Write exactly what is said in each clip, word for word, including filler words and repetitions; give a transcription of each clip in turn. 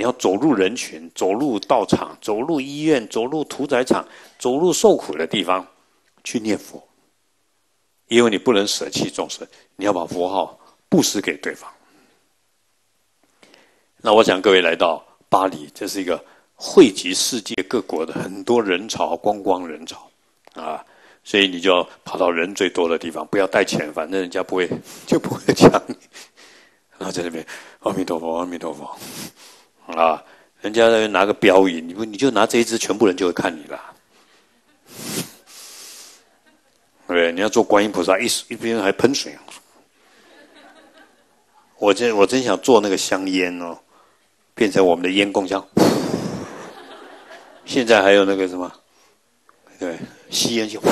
要走入人群，走入道场，走入医院，走入屠宰场，走入受苦的地方去念佛，因为你不能舍弃众生，你要把佛号布施给对方。那我想各位来到巴黎，这是一个汇集世界各国的很多人潮，观光人潮啊，所以你就要跑到人最多的地方，不要带钱，反正人家不会就不会抢你。然后在那边阿弥陀佛，阿弥陀佛啊，人家在那边拿个标语，你不你就拿这一支，全部人就会看你了。对，你要做观音菩萨，一一边还喷水。我真我真想做那个香烟哦，变成我们的烟供香。现在还有那个什么，对，吸烟就，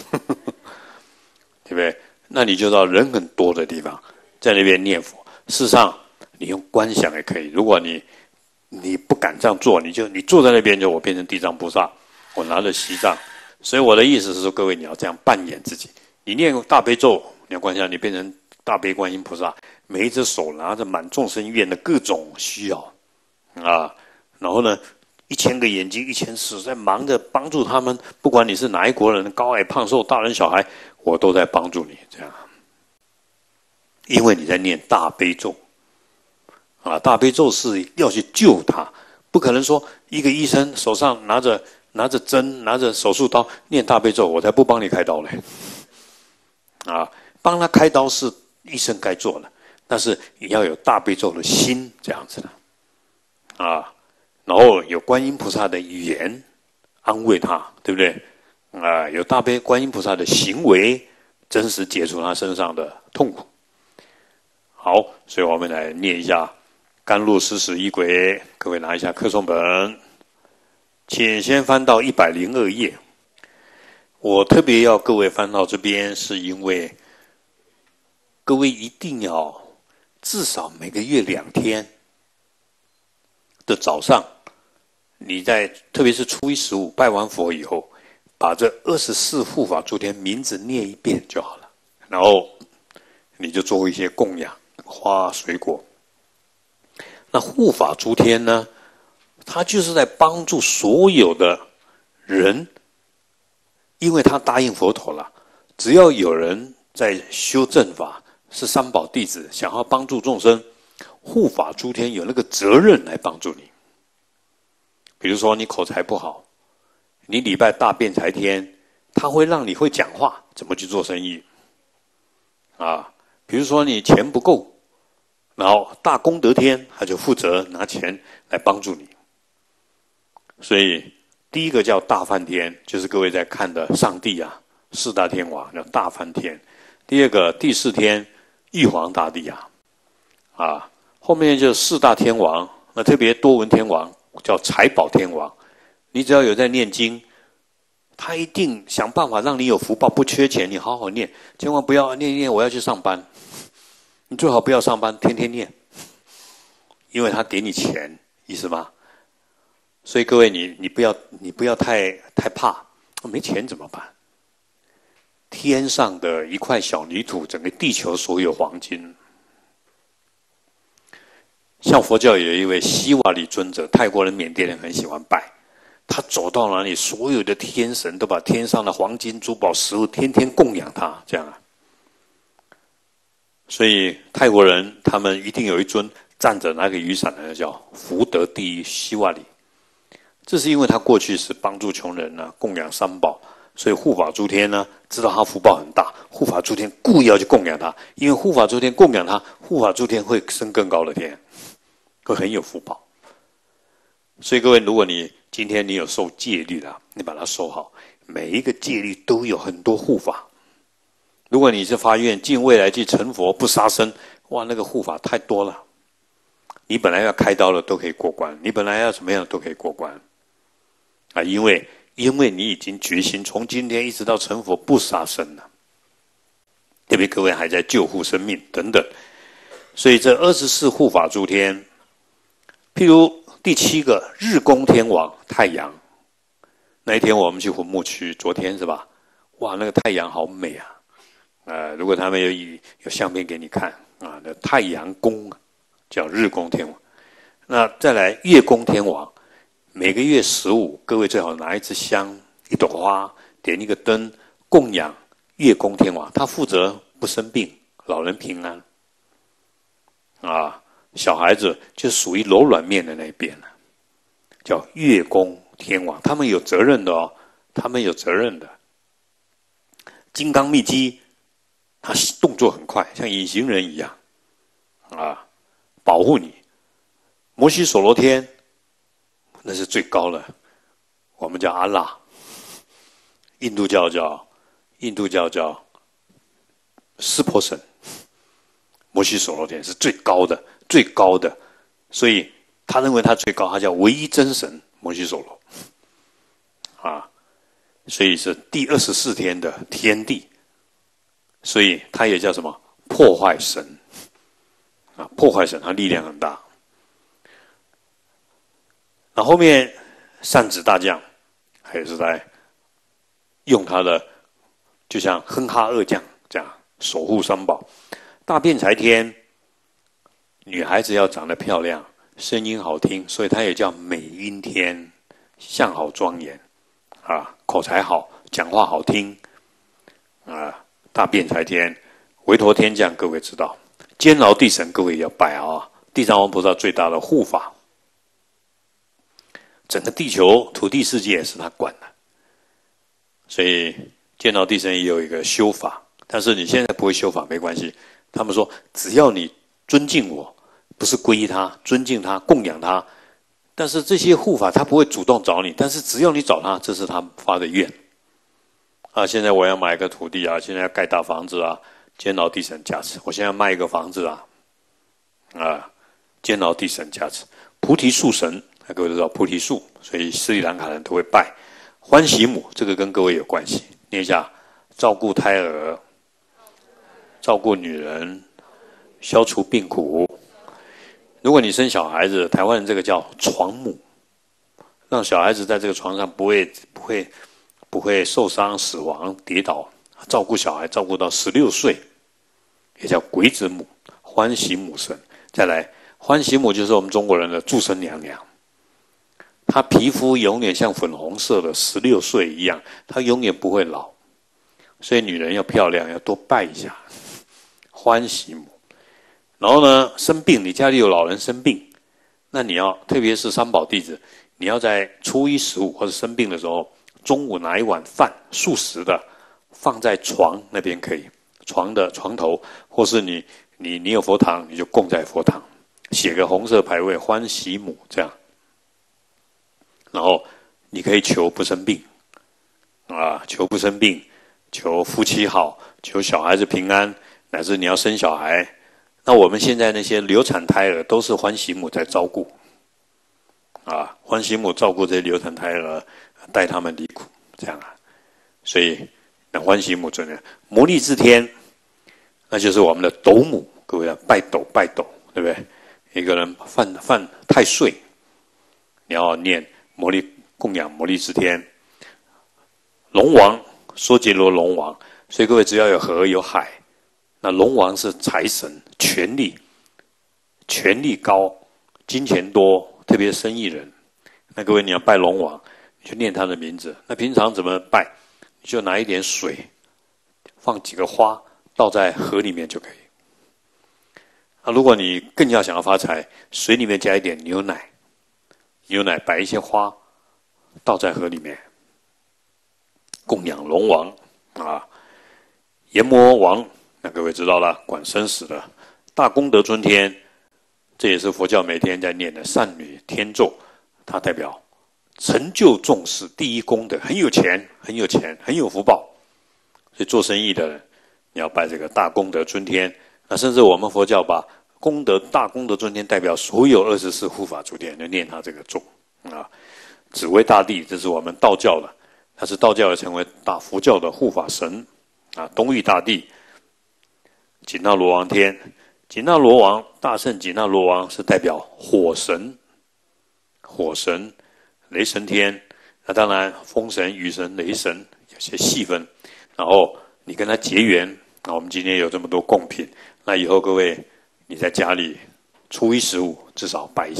对不对？那你就到人很多的地方，在那边念佛。事实上，你用观想也可以。如果你你不敢这样做，你就你坐在那边，就我变成地藏菩萨，我拿着西藏。所以我的意思是说，各位你要这样扮演自己。你念大悲咒，你要观想，你变成大悲观音菩萨，每一只手拿着满众生愿的各种需要啊，然后呢，一千个眼睛，一千手在忙着帮助他们，不管你是哪一国人，高矮胖瘦，大人小孩，我都在帮助你，这样。因为你在念大悲咒啊，大悲咒是要去救他，不可能说一个医生手上拿着拿着针，拿着手术刀念大悲咒，我才不帮你开刀嘞。啊，帮他开刀是医生该做的，但是你要有大悲咒的心，这样子的啊，然后有观音菩萨的语言安慰他，对不对？啊，有大悲观音菩萨的行为，真实解除他身上的痛苦。好，所以我们来念一下甘露施食仪轨，各位拿一下课诵本，请先翻到一百零二页。我特别要各位翻到这边，是因为各位一定要至少每个月两天的早上，你在特别是初一十五拜完佛以后，把这二十四护法诸天名字念一遍就好了，然后你就做一些供养，花水果。那护法诸天呢，他就是在帮助所有的人，因为他答应佛陀了，只要有人在修正法，是三宝弟子，想要帮助众生，护法诸天有那个责任来帮助你。比如说你口才不好，你礼拜大辩才天，他会让你会讲话，怎么去做生意啊？比如说你钱不够，然后大功德天他就负责拿钱来帮助你。所以第一个叫大梵天，就是各位在看的上帝啊，四大天王叫大梵天。第二个第四天玉皇大帝啊，啊，后面就四大天王，那特别多闻天王叫财宝天王。你只要有在念经，他一定想办法让你有福报，不缺钱，你好好念，千万不要念一念我要去上班，你最好不要上班，天天念，因为他给你钱，意思吗？所以各位你你不要你不要太太怕，没钱怎么办？天上的一块小泥土，整个地球所有黄金。像佛教有一位西瓦里尊者，泰国人、缅甸人很喜欢拜，他走到哪里，所有的天神都把天上的黄金、珠宝、食物天天供养他，这样啊。所以泰国人他们一定有一尊站着拿个雨伞的，叫福德第一西瓦里。这是因为他过去是帮助穷人啊，供养三宝，所以护法诸天呢知道他福报很大，护法诸天故意要去供养他，因为护法诸天供养他，护法诸天会升更高的天，会很有福报。所以各位，如果你今天你有受戒律了，你把它收好，每一个戒律都有很多护法。如果你是发愿尽未来去成佛不杀生，哇，那个护法太多了，你本来要开刀的都可以过关，你本来要什么样的都可以过关啊，因为因为你已经决心从今天一直到成佛不杀生了，特别各位还在救护生命等等，所以这二十四护法诸天，譬如第七个日宫天王太阳，那一天我们去魂木区，昨天是吧？哇，那个太阳好美啊！呃，如果他们有有相片给你看啊，那太阳宫叫日宫天王。 那再来月宫天王，每个月十五，各位最好拿一支香、一朵花，点一个灯，供养月宫天王，他负责不生病，老人平安。啊，小孩子就属于柔软面的那一边了，叫月宫天王，他们有责任的哦，他们有责任的。金刚密机，他动作很快，像隐形人一样，啊，保护你。摩西所罗天，那是最高的，我们叫阿拉，印度教叫印度教叫湿婆神，摩西所罗天是最高的，最高的，所以他认为他最高，他叫唯一真神摩西所罗，啊，所以是第二十四天的天地，所以他也叫什么破坏神，啊，破坏神，他力量很大。那后面善子大将，还是在用他的，就像哼哈二将这样守护三宝。大辩才天，女孩子要长得漂亮，声音好听，所以他也叫美音天，相好庄严，啊，口才好，讲话好听，啊，大辩才天，韦陀天将，各位知道，监牢地神，各位也要拜啊，地藏王菩萨最大的护法。整个地球土地世界是他管的，所以监牢地神也有一个修法，但是你现在不会修法没关系。他们说，只要你尊敬我，不是皈依他，尊敬他，供养他，但是这些护法他不会主动找你，但是只要你找他，这是他发的愿。啊，现在我要买一个土地啊，现在要盖大房子啊，监牢地神加持。我现在要卖一个房子啊，啊，监牢地神加持。菩提树神。各位都知道菩提树，所以斯里兰卡人都会拜。欢喜母，这个跟各位有关系，念一下：照顾胎儿，照顾女人，消除病苦。如果你生小孩子，台湾人这个叫床母，让小孩子在这个床上不会不会不会受伤、死亡、跌倒，照顾小孩照顾到十六岁，也叫鬼子母、欢喜母神。再来，欢喜母就是我们中国人的祝生娘娘。她皮肤永远像粉红色的十六岁一样，她永远不会老，所以女人要漂亮，要多拜一下欢喜母。然后呢，生病，你家里有老人生病，那你要，特别是三宝弟子，你要在初一十五或者生病的时候，中午拿一碗饭，素食的，放在床那边可以，床的床头，或是你你你有佛堂，你就供在佛堂，写个红色牌位欢喜母这样。然后你可以求不生病，啊，求不生病，求夫妻好，求小孩子平安，乃至你要生小孩。那我们现在那些流产胎儿都是欢喜母在照顾，啊，欢喜母照顾这些流产胎儿，带他们离苦，这样啊。所以那欢喜母尊呢，摩利支天，那就是我们的斗母，各位啊，拜斗拜斗，对不对？一个人犯犯太岁，你要念。摩利供养摩利支天，龙王梭杰罗龙王，所以各位只要有河有海，那龙王是财神，权力，权力高，金钱多，特别生意人。那各位你要拜龙王，你就念他的名字。那平常怎么拜？你就拿一点水，放几个花，倒在河里面就可以。啊，如果你更要想要发财，水里面加一点牛奶。牛奶摆一些花，倒在河里面，供养龙王啊，阎魔王，那各位知道了，管生死的。大功德尊天，这也是佛教每天在念的善女天咒，它代表成就众事第一功德，很有钱，很有钱，很有福报。所以做生意的人，你要拜这个大功德尊天。那甚至我们佛教把功德大功德尊天代表所有二十四护法诸天，就念他这个咒啊。紫微大帝，这是我们道教的，他是道教也成为大佛教的护法神啊。东域大帝，紧那罗王天，紧那罗王大圣紧那罗王是代表火神，火神雷神天。那当然风神、雨神、雷神有些细分，然后你跟他结缘。那我们今天有这么多贡品，那以后各位。你在家里初一十五至少拜一下，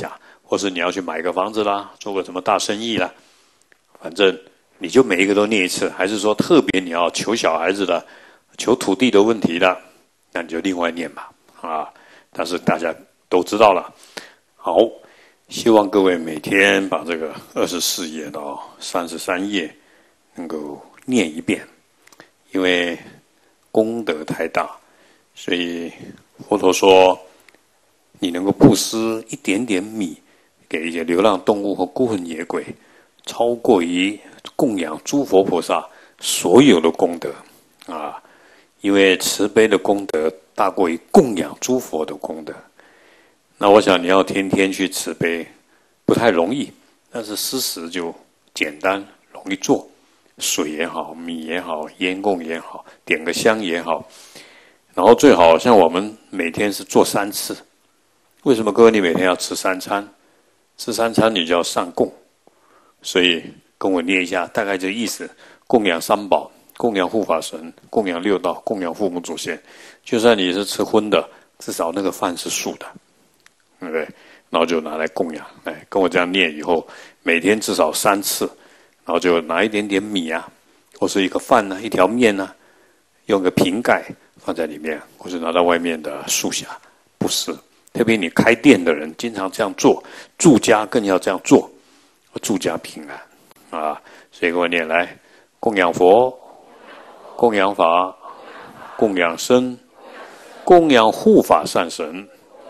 或是你要去买个房子啦，做个什么大生意啦，反正你就每一个都念一次。还是说特别你要求小孩子的、求土地的问题的，那你就另外念吧，啊！但是大家都知道了。好，希望各位每天把这个二十四页到三十三页能够念一遍，因为功德太大，所以佛陀说，你能够布施一点点米给一些流浪动物或孤魂野鬼，超过于供养诸佛菩萨所有的功德啊！因为慈悲的功德大过于供养诸佛的功德。那我想你要天天去慈悲，不太容易，但是施食就简单容易做，水也好，米也好，烟供也好，点个香也好，然后最好像我们每天是做三次。为什么各位你每天要吃三餐？吃三餐你就要上供，所以跟我念一下，大概这意思：供养三宝，供养护法神，供养六道，供养父母祖先。就算你是吃荤的，至少那个饭是素的，对不对？然后就拿来供养。哎，跟我这样念以后，每天至少三次，然后就拿一点点米啊，或是一个饭啊，一条面啊，用个瓶盖放在里面，或是拿到外面的树下布施。特别你开店的人经常这样做，住家更要这样做，住家平安啊！所以跟我念来：供养佛，供养法，供养僧，供养护法善神，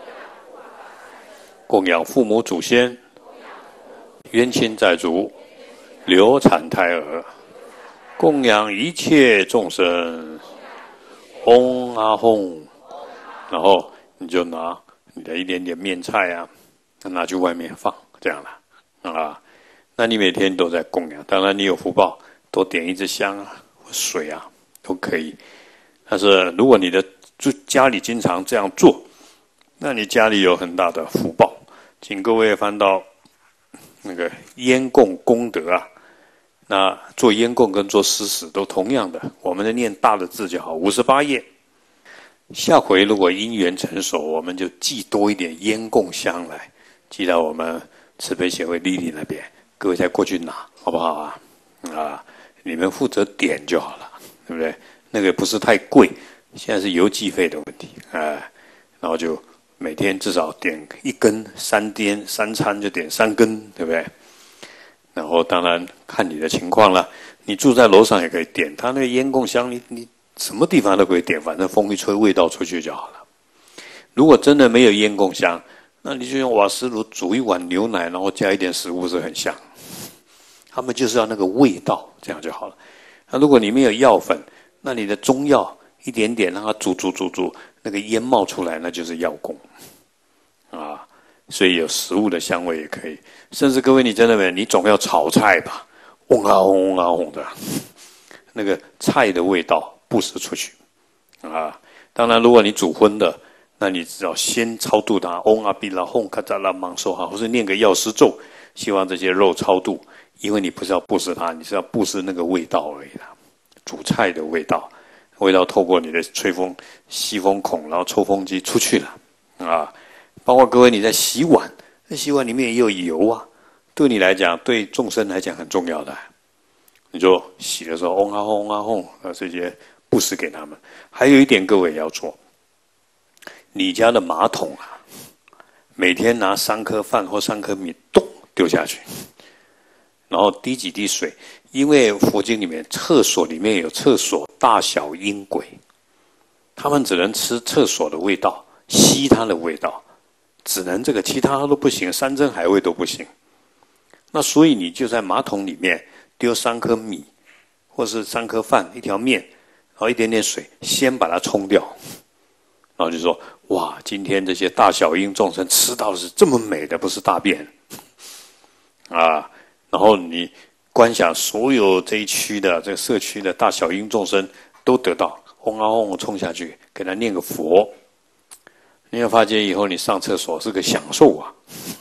供养父母祖先，冤亲债主，流产胎儿，供养一切众生。嗡啊吽，然后你就拿你的一点点面菜啊，拿去外面放，这样啦啊。那你每天都在供养，当然你有福报，多点一支香啊、水啊都可以。但是如果你的就家里经常这样做，那你家里有很大的福报。请各位翻到那个烟供功德啊，那做烟供跟做施食都同样的，我们的念大的字就好，五十八页。下回如果因缘成熟，我们就寄多一点烟供香来，寄到我们慈悲协会丽丽那边，各位再过去拿，好不好啊？啊，你们负责点就好了，对不对？那个不是太贵，现在是邮寄费的问题啊。然后就每天至少点一根，三天三餐就点三根，对不对？然后当然看你的情况了，你住在楼上也可以点，他那个烟供香，你你。什么地方都可以点，反正风一吹，味道出去就好了。如果真的没有烟供香，那你就用瓦斯炉煮一碗牛奶，然后加一点食物，是很香。他们就是要那个味道，这样就好了。那如果你没有药粉，那你的中药一点点让它煮煮煮煮，那个烟冒出来，那就是药供啊。所以有食物的香味也可以。甚至各位，你真的没有，你总要炒菜吧，嗡啊嗡啊嗡的，那个菜的味道布施出去啊！当然，如果你煮荤的，那你只要先超度它，嗡阿比拉吽卡扎拉芒梭哈，或是念个药师咒，希望这些肉超度，因为你不是要布施它，你是要布施那个味道而已啦。煮菜的味道，味道透过你的吹风吸风孔，然后抽风机出去了啊！包括各位你在洗碗，那洗碗里面也有油啊，对你来讲，对众生来讲很重要的。你就洗的时候，嗡啊吽，嗡啊吽，啊这些布施给他们。还有一点，各位也要做，你家的马桶啊，每天拿三颗饭或三颗米，咚丢下去，然后滴几滴水，因为佛经里面厕所里面有厕所大小阴鬼，他们只能吃厕所的味道，吸它的味道，只能这个，其他都不行，山珍海味都不行。那所以你就在马桶里面丢三颗米，或是三颗饭，一条面，然后一点点水，先把它冲掉，然后就说：哇，今天这些大小阴众生吃到的是这么美的，不是大便啊！然后你观想所有这一区的这个社区的大小阴众生都得到，轰啊轰冲下去，给他念个佛，你会发现以后你上厕所是个享受啊，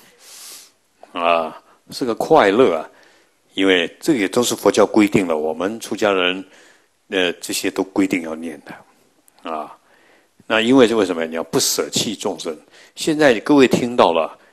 啊，是个快乐啊。因为这个也都是佛教规定了，我们出家人，呃，这些都规定要念的，啊，那因为是为什么？你要不舍弃众生。现在各位听到了，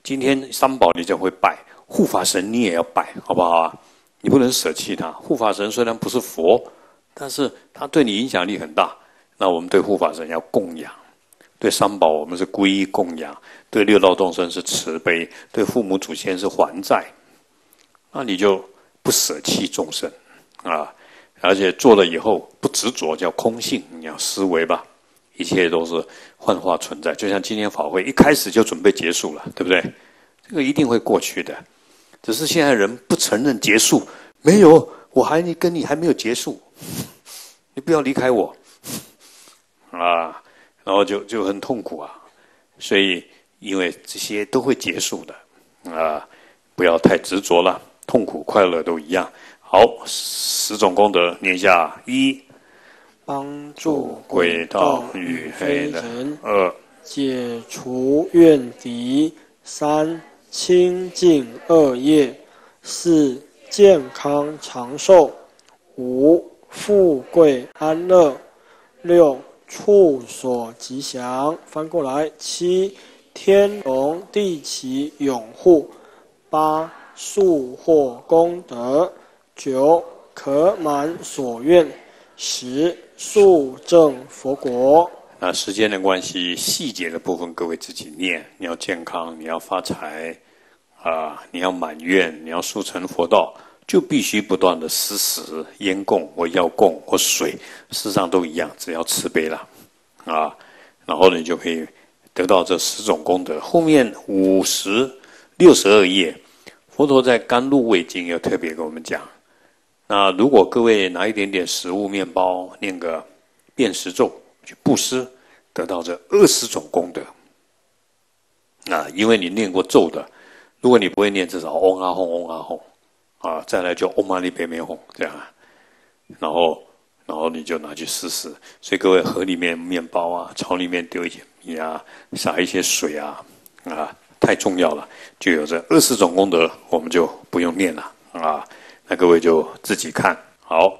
今天三宝你就会拜，护法神你也要拜，好不好啊？你不能舍弃他。护法神虽然不是佛，但是他对你影响力很大。那我们对护法神要供养，对三宝我们是皈依供养，对六道众生是慈悲，对父母祖先是还债。那你就不舍弃众生啊，而且做了以后不执着，叫空性。你要思维吧，一切都是幻化存在。就像今天法会一开始就准备结束了，对不对？这个一定会过去的，只是现在人不承认结束。没有，我还跟你还没有结束，你不要离开我啊，然后就就很痛苦啊。所以因为这些都会结束的啊，不要太执着了，痛苦快乐都一样。好，十种功德念下：一、 帮助鬼道与非人； 二、 解除怨敌；三、清净恶业；四、健康长寿；五、富贵安乐；六、处所吉祥。翻过来，七、天龙地旗拥护；八、速获功德；九、可满所愿；十、速证佛国。 那时间的关系，细节的部分各位自己念。你要健康，你要发财，啊，你要满愿，你要速成佛道，就必须不断的施食、烟供或药供或水，事实上都一样，只要慈悲了，啊，然后你就可以得到这十种功德。后面五十六十二页，佛陀在《甘露味经》又特别跟我们讲。那如果各位拿一点点食物、面包，念个遍食咒去布施，得到这二十种功德。啊，因为你念过咒的，如果你不会念，至少嗡啊吽嗡啊吽啊，再来就嗡嘛呢呗咪吽这样啊，然后然后你就拿去施食。所以各位河里面面包啊，朝里面丢一些米啊，撒一些水啊，啊，太重要了，就有这二十种功德，我们就不用念了啊。那各位就自己看好。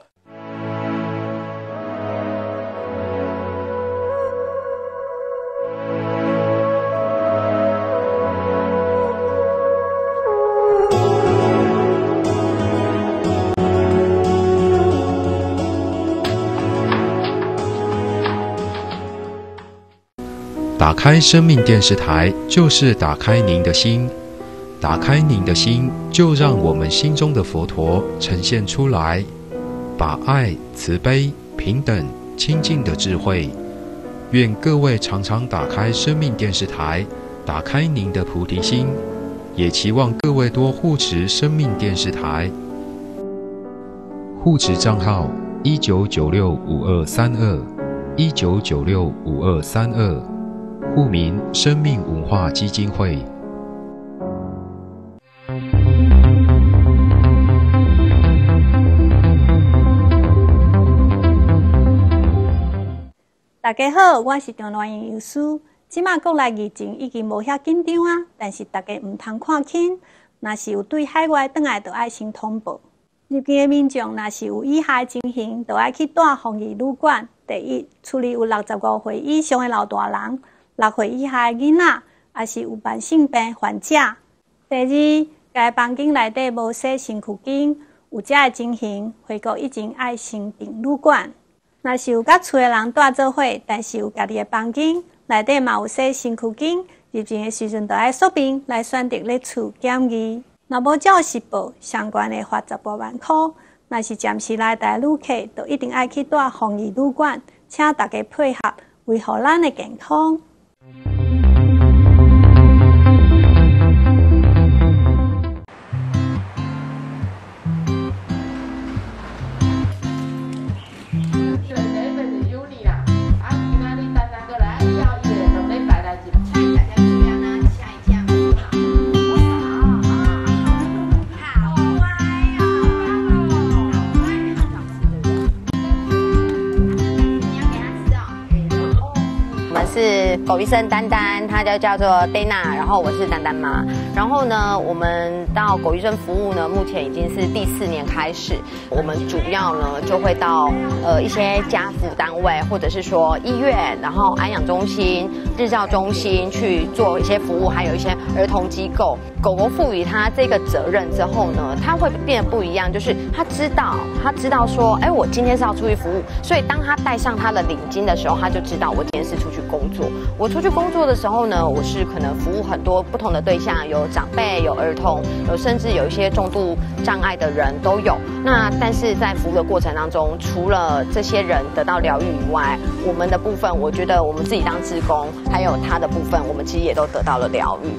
打开生命电视台，就是打开您的心。打开您的心，就让我们心中的佛陀呈现出来，把爱、慈悲、平等、清净的智慧。愿各位常常打开生命电视台，打开您的菩提心，也期望各位多护持生命电视台。护持账号：一九九六五二三二，一九九六五二三二，户名：生命文化基金会。 大家好，我是张兰英药师。即马国内疫情已经无遐紧张啊，但是大家唔通看轻。若是有对海外转来，就爱先通报。入境的民众，若是有以下情形，就爱去住防疫旅馆。第一，厝里有六十五岁以上的老大人，六岁以下的囡仔，也是有慢性病患者。第二，该房间内底无洗身躯巾，有这的情形，回国以前爱先订旅馆。若是有甲厝的人住做伙，但是有家己的房间，内底嘛有洗身躯巾，入境的时阵就爱说明来选择咧厝检疫。若无照实报，相关的罚十八万块。若是暂时来台旅客，就一定爱去住防疫旅馆，请大家配合，维护咱的健康。 是狗医生丹丹，他就叫做 Dana， 然后我是丹丹妈。然后呢，我们到狗医生服务呢，目前已经是第四年开始。我们主要呢就会到呃一些家福单位，或者是说医院，然后安养中心、日照中心去做一些服务，还有一些儿童机构。狗狗赋予它这个责任之后呢，它会变得不一样，就是它知道，它知道说，哎，我今天是要出去服务，所以当它戴上它的领巾的时候，它就知道我今天是出去工作。我出去工作的时候呢，我是可能服务很多不同的对象，有长辈，有儿童，有甚至有一些重度障碍的人都有。那但是在服务的过程当中，除了这些人得到疗愈以外，我们的部分，我觉得我们自己当志工，还有他的部分，我们其实也都得到了疗愈。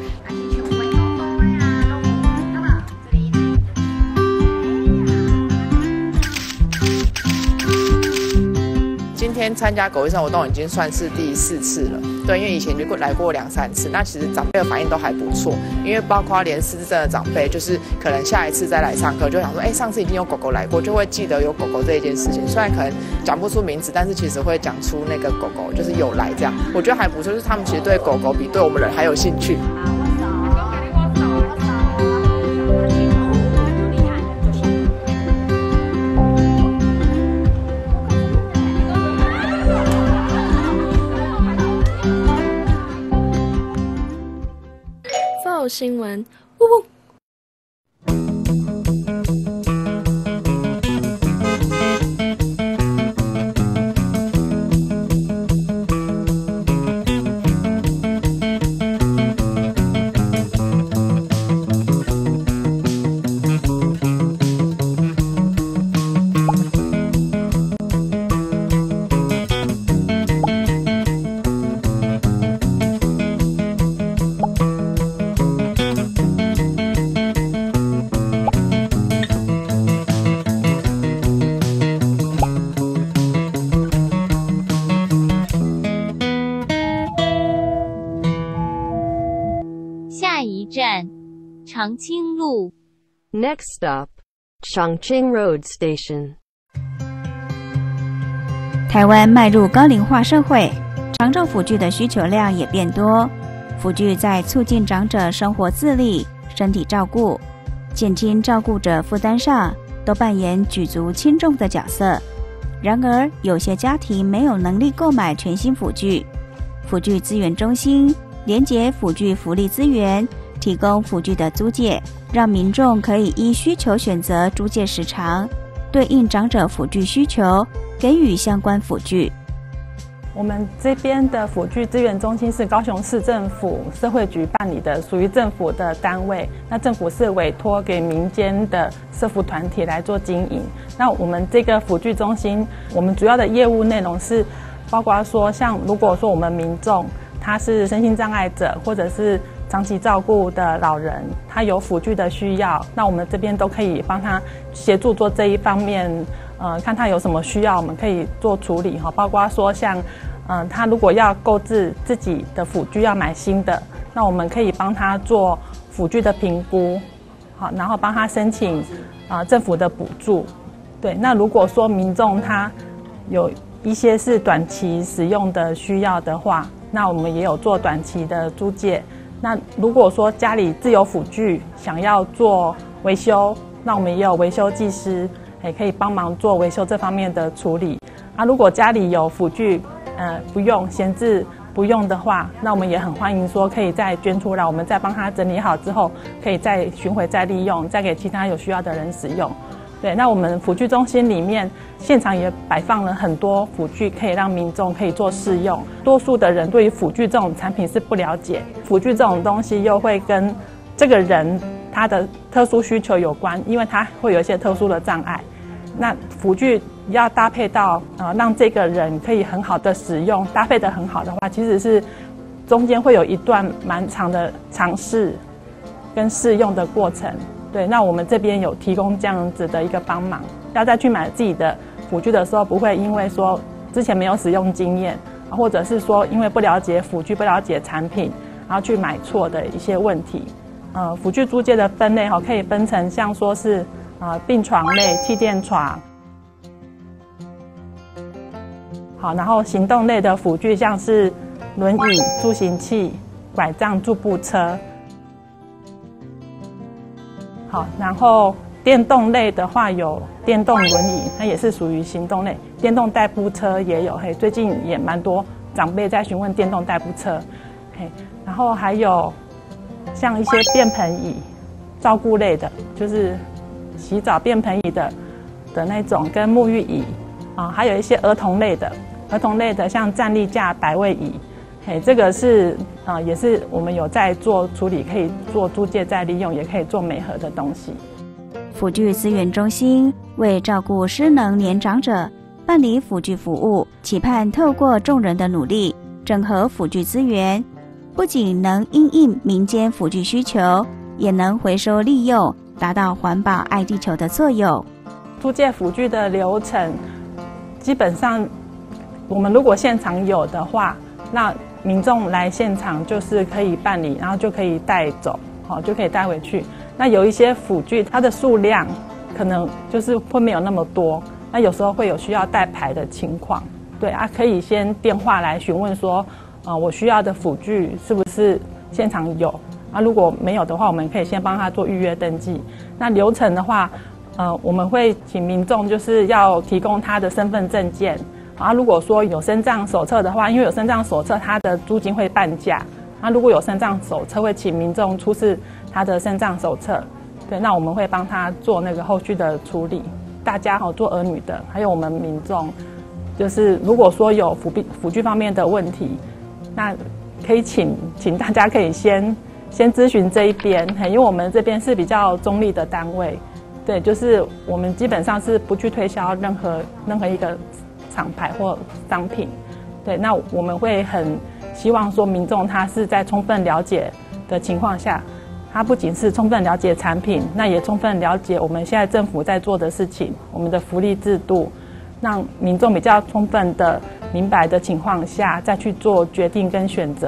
今天参加狗医生活动已经算是第四次了，对，因为以前就来过两三次，那其实长辈的反应都还不错，因为包括连失智症的长辈，就是可能下一次再来上课，就想说，哎，上次已经有狗狗来过，就会记得有狗狗这一件事情。虽然可能讲不出名字，但是其实会讲出那个狗狗就是有来这样，我觉得还不错，就是他们其实对狗狗比对我们人还有兴趣。 新闻，呜呜。 长青路 Next stop, Changqing Road Station。 台湾迈入高龄化社会，长照辅具的需求量也变多。辅具在促进长者生活自理、身体照顾、减轻照顾者负担上，都扮演举足轻重的角色。然而，有些家庭没有能力购买全新辅具，辅具资源中心连结辅具福利资源，提供辅具的租借，让民众可以依需求选择租借时长，对应长者辅具需求，给予相关辅具。 我们这边的辅具资源中心是高雄市政府社会局办理的，属于政府的单位。那政府是委托给民间的社福团体来做经营。那我们这个辅具中心，我们主要的业务内容是，包括说像如果说我们民众他是身心障碍者，或者是长期照顾的老人，他有辅具的需要，那我们这边都可以帮他协助做这一方面。呃，看他有什么需要，我们可以做处理哈。包括说像，嗯、呃，他如果要购置自己的辅具，要买新的，那我们可以帮他做辅具的评估，好，然后帮他申请啊、呃、政府的补助。对，那如果说民众他有一些是短期使用的需要的话，那我们也有做短期的租借。那如果说家里自有辅具，想要做维修，那我们也有维修技师。也可以帮忙做维修这方面的处理啊。如果家里有辅具，呃，不用闲置不用的话，那我们也很欢迎说可以再捐出来，我们再帮他整理好之后，可以再巡回再利用，再给其他有需要的人使用。对，那我们辅具中心里面现场也摆放了很多辅具，可以让民众可以做试用。多数的人对于辅具这种产品是不了解，辅具这种东西又会跟这个人他的特殊需求有关，因为他会有一些特殊的障碍。那辅具要搭配到呃，让这个人可以很好的使用，搭配得很好的话，其实是中间会有一段蛮长的尝试跟试用的过程。对，那我们这边有提供这样子的一个帮忙，要再去买自己的辅具的时候，不会因为说之前没有使用经验，或者是说因为不了解辅具、不了解产品，然后去买错的一些问题。呃，辅具租借的分类哈，可以分成像说是。啊，病床类、气垫床，好，然后行动类的辅具，像是轮椅、助行器、拐杖、助步车。好，然后电动类的话有电动轮椅，它也是属于行动类。电动代步车也有，嘿，最近也蛮多长辈在询问电动代步车，嘿，然后还有像一些便盆椅，照顾类的，就是洗澡便盆椅的的那种，跟沐浴椅啊，还有一些儿童类的，儿童类的像站立架、百位椅，嘿，这个是啊，也是我们有在做处理，可以做租借再利用，也可以做媒合的东西。 辅具资源中心为照顾失能年长者办理辅具服务，期盼透过众人的努力，整合辅具资源，不仅能因应民间辅具需求，也能回收利用，达到环保爱地球的作用。 租借辅具的流程，基本上我们如果现场有的话，那民众来现场就是可以办理，然后就可以带走，好，就可以带回去。那有一些辅具，它的数量可能就是会没有那么多，那有时候会有需要带牌的情况，对啊，可以先电话来询问说，呃，我需要的辅具是不是现场有？啊，如果没有的话，我们可以先帮他做预约登记。那流程的话，呃，我们会请民众就是要提供他的身份证件。啊，如果说有身障手册的话，因为有身障手册，它的租金会半价。那如果有身障手册，会请民众出示他的身障手册。对，那我们会帮他做那个后续的处理。大家好，做儿女的，还有我们民众，就是如果说有辅具辅具方面的问题，那可以请请大家可以先先咨询这一边，因为我们这边是比较中立的单位。对，就是我们基本上是不去推销任何任何一个厂牌或商品，对，那我们会很希望说民众他是在充分了解的情况下，他不仅是充分了解产品，那也充分了解我们现在政府在做的事情，我们的福利制度，让民众比较充分的明白的情况下，再去做决定跟选择。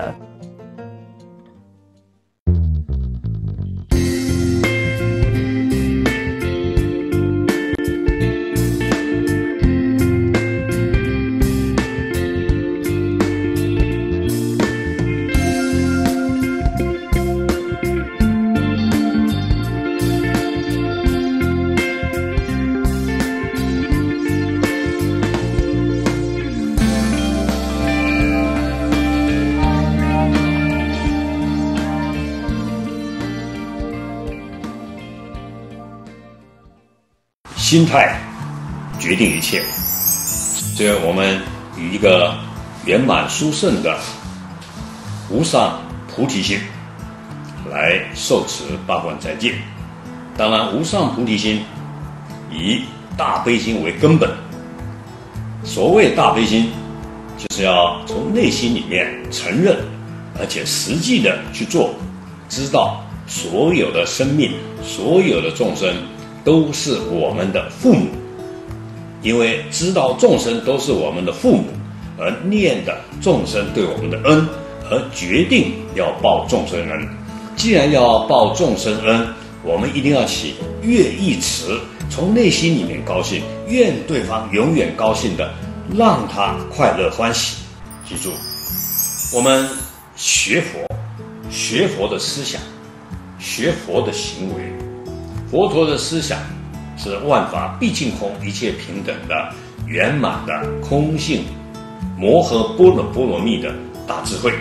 心态决定一切，所以我们以一个圆满殊胜的无上菩提心来受持八关斋戒。当然，无上菩提心以大悲心为根本。所谓大悲心，就是要从内心里面承认，而且实际的去做，知道所有的生命，所有的众生都是我们的父母，因为知道众生都是我们的父母，而念的众生对我们的恩，而决定要报众生恩。既然要报众生恩，我们一定要起乐意慈，从内心里面高兴，愿对方永远高兴的，让他快乐欢喜。记住，我们学佛，学佛的思想，学佛的行为。佛陀的思想是万法毕竟空，一切平等的圆满的空性摩诃般若波罗蜜的大智慧。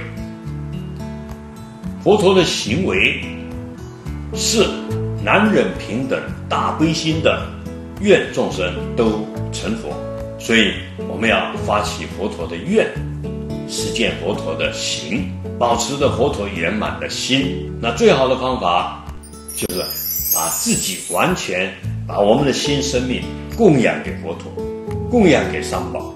佛陀的行为是难忍平等大悲心的，愿众生都成佛。所以我们要发起佛陀的愿，实践佛陀的行，保持着佛陀圆满的心。那最好的方法就是把自己完全把我们的新生命供养给佛陀，供养给三宝，